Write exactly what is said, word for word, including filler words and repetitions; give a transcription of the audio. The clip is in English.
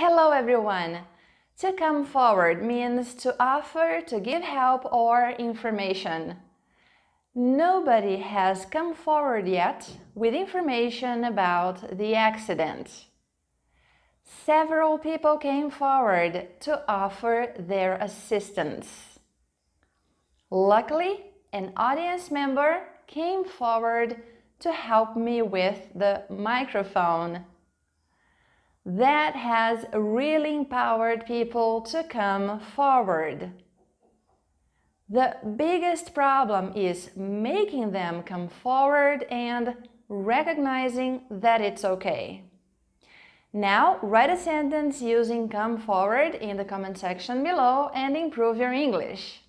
Hello everyone! To come forward means to offer to give help or information. Nobody has come forward yet with information about the accident. Several people came forward to offer their assistance. Luckily, an audience member came forward to help me with the microphone. That has really empowered people to come forward. The biggest problem is making them come forward and recognizing that it's okay. Now, write a sentence using come forward in the comment section below and improve your English.